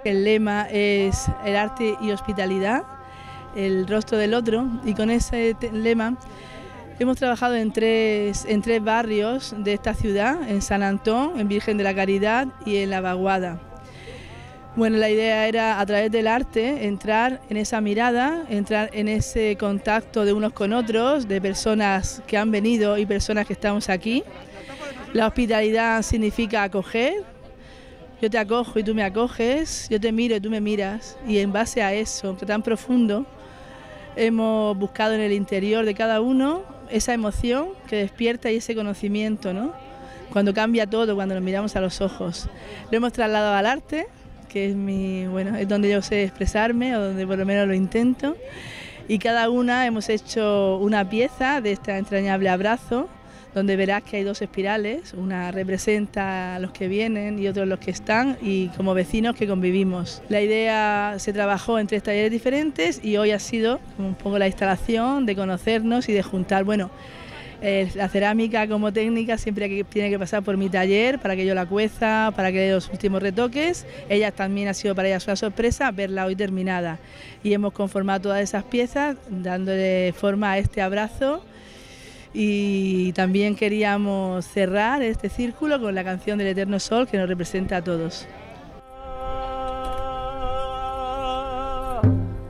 El lema es el arte y hospitalidad, el rostro del otro, y con ese lema hemos trabajado en tres barrios de esta ciudad, en San Antón, en Virgen de la Caridad y en La Vaguada. Bueno, la idea era a través del arte entrar en esa mirada, entrar en ese contacto de unos con otros, de personas que han venido y personas que estamos aquí. La hospitalidad significa acoger. Yo te acojo y tú me acoges, yo te miro y tú me miras, y en base a eso, tan profundo, hemos buscado en el interior de cada uno esa emoción que despierta y ese conocimiento, ¿no? Cuando cambia todo, cuando nos miramos a los ojos. Lo hemos trasladado al arte, que es donde yo sé expresarme, o donde por lo menos lo intento, y cada una hemos hecho una pieza de este entrañable abrazo, donde verás que hay dos espirales, una representa a los que vienen y otros los que están, y como vecinos que convivimos. La idea se trabajó en 3 talleres diferentes y hoy ha sido un poco la instalación de conocernos y de juntar, bueno, la cerámica como técnica siempre tiene que pasar por mi taller para que yo la cueza, para que dé los últimos retoques. Ella también ha sido para ellas una sorpresa verla hoy terminada, y hemos conformado todas esas piezas dándole forma a este abrazo. Y también queríamos cerrar este círculo con la canción del Eterno Sol, que nos representa a todos.